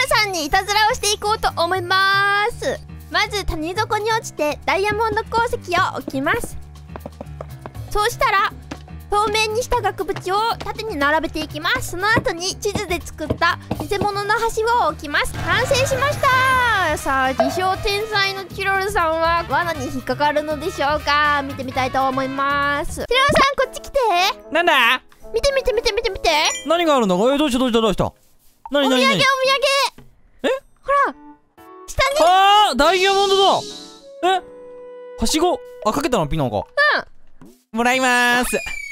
さんにいたずらをしていこうと思います。まず谷底に落ちてダイヤモンド鉱石を置きます。そうしたら透明にした額縁を縦に並べていきます。その後に地図で作った偽物の橋を置きます。完成しました。さあ、自称天才のチロルさんは罠に引っかかるのでしょうか。見てみたいと思います。チロルさん、こっち来て。 なんだ？ 見て見て見て見て見て。 何があるんだ？どうしたどうしたどうした？何お土産お土産。 え？ ほら下に。 ああ、ダイヤモンドだ。え？はしごかけたのピノコ。 うん。 もらいまーす。